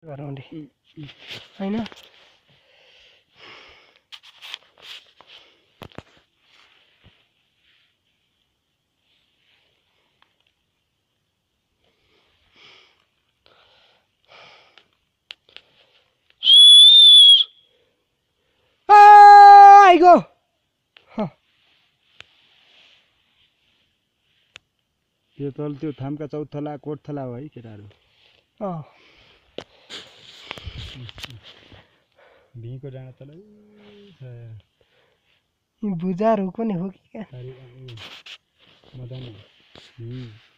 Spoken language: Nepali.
गराउने हैन। आइगो त्यो तल त्यो थामका चौथला कोठथला हो है केटाहरू। भिको डाँडा तल बुजार हो पनि हो कि क्या मदन